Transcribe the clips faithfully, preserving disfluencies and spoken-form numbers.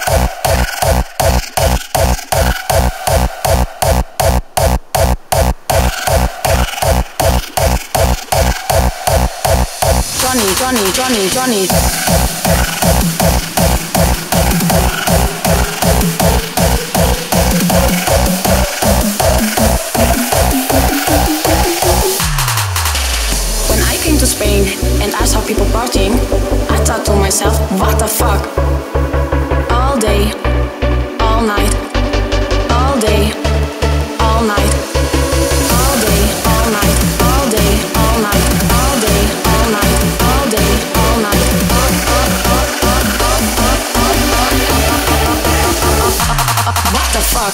Johnny, Johnny, Johnny. When I came to Spain and I saw people partying, I thought to myself, what the fuck? All day, all night, all day, all night, all day, all night, all day, all night, all day, all night, all day, all night. What the fuck?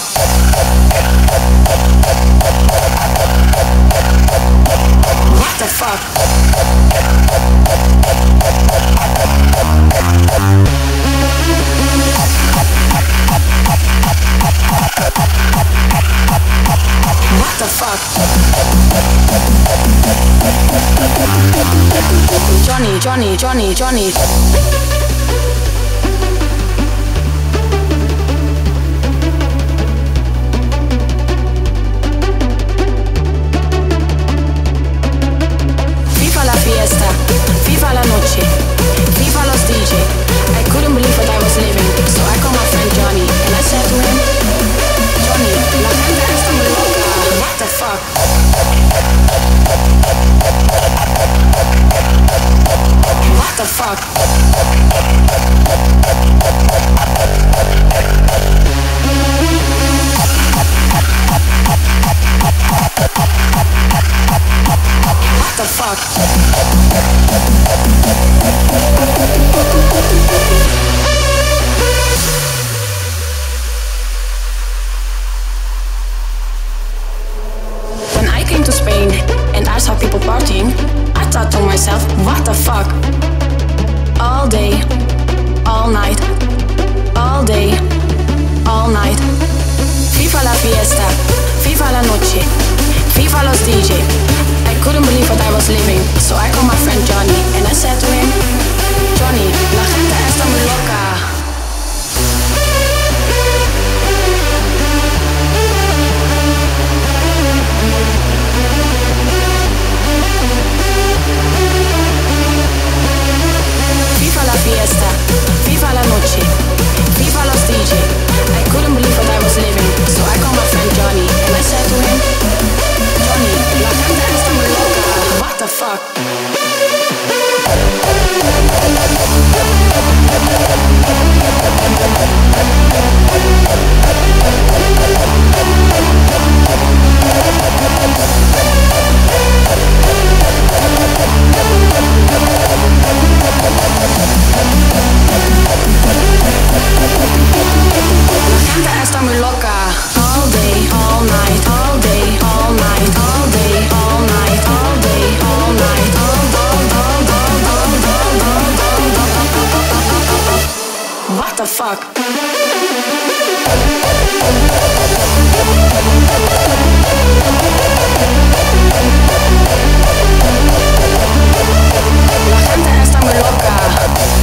What the fuck? What the fuck? Johnny, Johnny, Johnny, Johnny. Viva la fiesta, viva la noche, viva los D J. I couldn't believe what I was living, so I called my friend Johnny and I said to him, Johnny, la gente está muy loca. What the fuck? What the fuck? What the fuck? When I came to Spain and I saw people partying, I thought to myself, what the fuck? All day, all night, all day, all night. Viva la fiesta, viva la noche, viva los D J. I couldn't believe what I was living, so I called my friend Johnny and I said to him, Johnny, la gente está muy loca. Viva la fiesta, viva la noche, viva los D J. I couldn't believe what I was living, so I called my friend Johnny and I said to him, Johnny, la gente está muy loca. What the fuck? La gente está muy loca. All day, all night, all day, all night, all day, all night, all day, all night, all, all, all, all, all, all, all, all. What the fuck? La gente está muy loca.